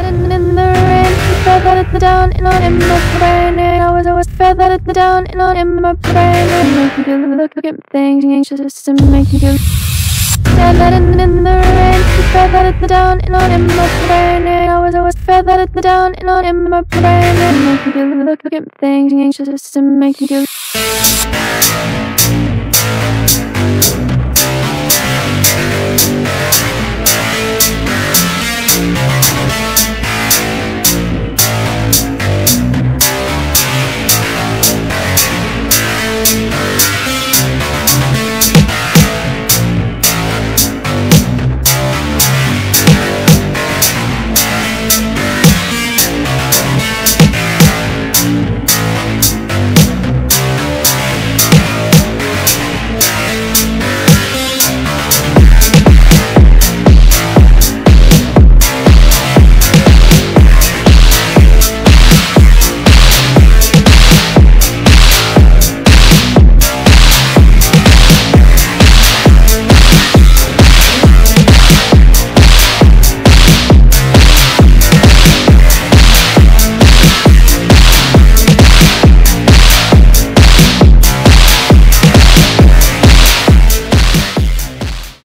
in the rain, feather down in on in my brain. I was feather down in on in my brain. Make you do look at things anxious to make you do. Feather in the rain, feather down in on in my brain. I was feather down in on in my brain. Make you do look at things anxious to make you do.